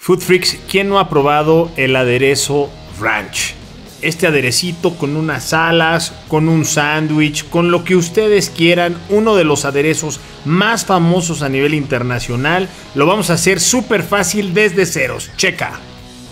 Food Freaks, ¿quién no ha probado el aderezo ranch? Este aderecito con unas alas, con un sándwich, con lo que ustedes quieran, uno de los aderezos más famosos a nivel internacional. Lo vamos a hacer súper fácil desde ceros. Checa.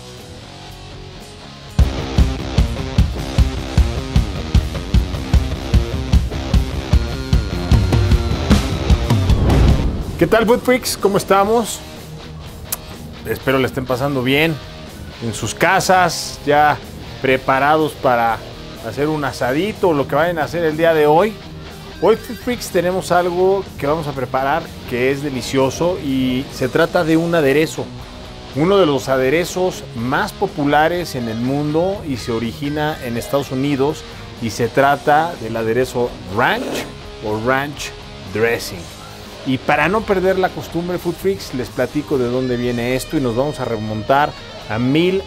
¿Qué tal, Food Freaks? ¿Cómo estamos? Espero le estén pasando bien en sus casas, ya preparados para hacer un asadito o lo que vayan a hacer el día de hoy. Hoy, Food Freaks, tenemos algo que vamos a preparar que es delicioso y se trata de un aderezo. Uno de los aderezos más populares en el mundo y se origina en Estados Unidos y se trata del aderezo ranch o ranch dressing. Y para no perder la costumbre, Food Freaks, les platico de dónde viene esto y nos vamos a remontar a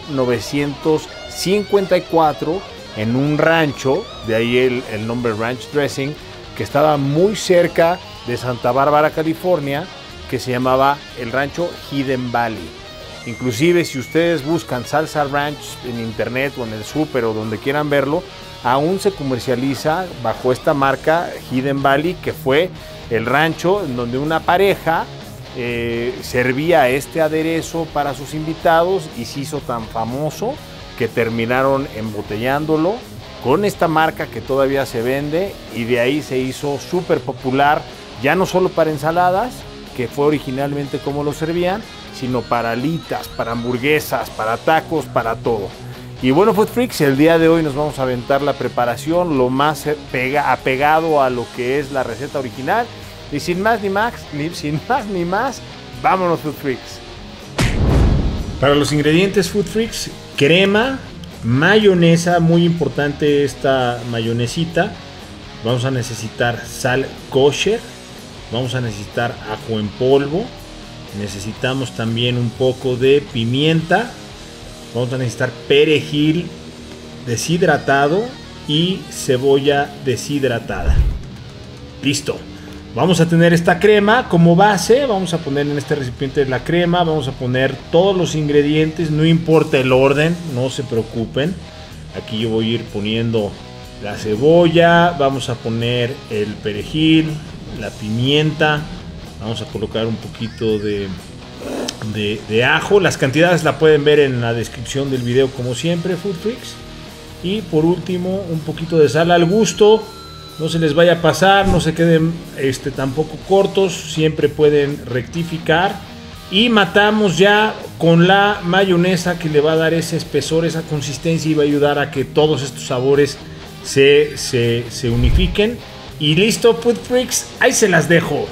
1954 en un rancho, de ahí el nombre ranch dressing, que estaba muy cerca de Santa Bárbara, California, que se llamaba el rancho Hidden Valley. Inclusive si ustedes buscan salsa ranch en internet o en el súper o donde quieran verlo, aún se comercializa bajo esta marca Hidden Valley, que fue el rancho en donde una pareja servía este aderezo para sus invitados y se hizo tan famoso que terminaron embotellándolo con esta marca que todavía se vende, y de ahí se hizo súper popular, ya no solo para ensaladas, que fue originalmente como lo servían, sino para alitas, para hamburguesas, para tacos, para todo. Y bueno, Food Freaks, el día de hoy nos vamos a aventar la preparación lo más apegado a lo que es la receta original. Y sin más ni más, vámonos, Food Freaks. Para los ingredientes, Food Freaks: crema, mayonesa, muy importante esta mayonesita. Vamos a necesitar sal kosher, vamos a necesitar ajo en polvo, necesitamos también un poco de pimienta, vamos a necesitar perejil deshidratado y cebolla deshidratada. Listo. Vamos a tener esta crema como base, vamos a poner en este recipiente la crema, vamos a poner todos los ingredientes, no importa el orden, no se preocupen. Aquí yo voy a ir poniendo la cebolla, vamos a poner el perejil, la pimienta, vamos a colocar un poquito de ajo. Las cantidades la pueden ver en la descripción del video como siempre, Food Freaks. Y por último, un poquito de sal al gusto. No se les vaya a pasar, no se queden tampoco cortos, siempre pueden rectificar. Y matamos ya con la mayonesa, que le va a dar ese espesor, esa consistencia, y va a ayudar a que todos estos sabores se unifiquen. Y listo, Food Freaks, ahí se las dejo.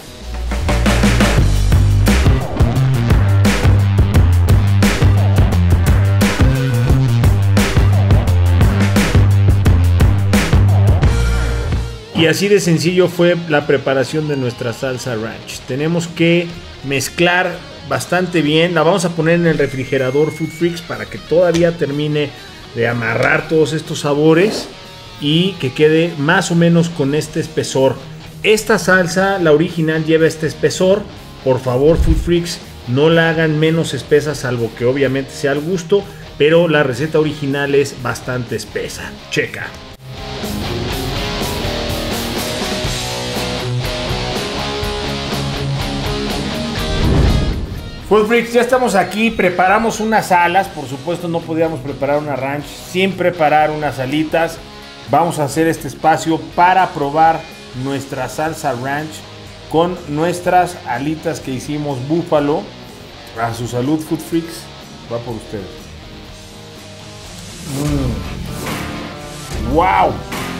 Y así de sencillo fue la preparación de nuestra salsa ranch. Tenemos que mezclar bastante bien. La vamos a poner en el refrigerador, Food Freaks, para que todavía termine de amarrar todos estos sabores y que quede más o menos con este espesor. Esta salsa, la original, lleva este espesor. Por favor, Food Freaks, no la hagan menos espesa, salvo que obviamente sea al gusto, pero la receta original es bastante espesa. Checa. Food Freaks, ya estamos aquí, preparamos unas alas. Por supuesto no podíamos preparar una ranch sin preparar unas alitas. Vamos a hacer este espacio para probar nuestra salsa ranch con nuestras alitas que hicimos búfalo. A su salud, Food Freaks, va por ustedes. ¡Wow!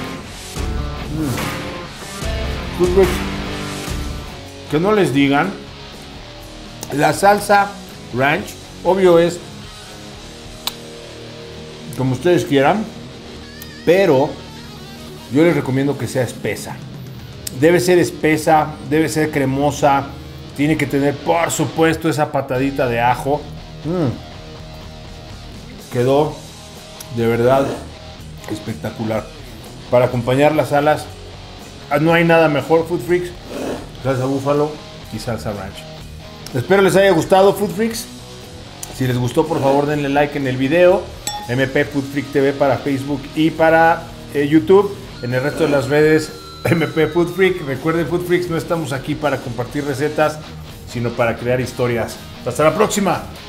Food Freaks, que no les digan. La salsa ranch, obvio, es como ustedes quieran, pero yo les recomiendo que sea espesa. Debe ser espesa, debe ser cremosa, tiene que tener, por supuesto, esa patadita de ajo. Quedó de verdad espectacular. Para acompañar las alas, no hay nada mejor, Food Freaks, salsa búfalo y salsa ranch. Espero les haya gustado, Food Freaks. Si les gustó, por favor denle like en el video. MP Food Freak TV para Facebook y para YouTube. En el resto de las redes, MP Food Freak. Recuerden, Food Freaks, no estamos aquí para compartir recetas, sino para crear historias. Hasta la próxima.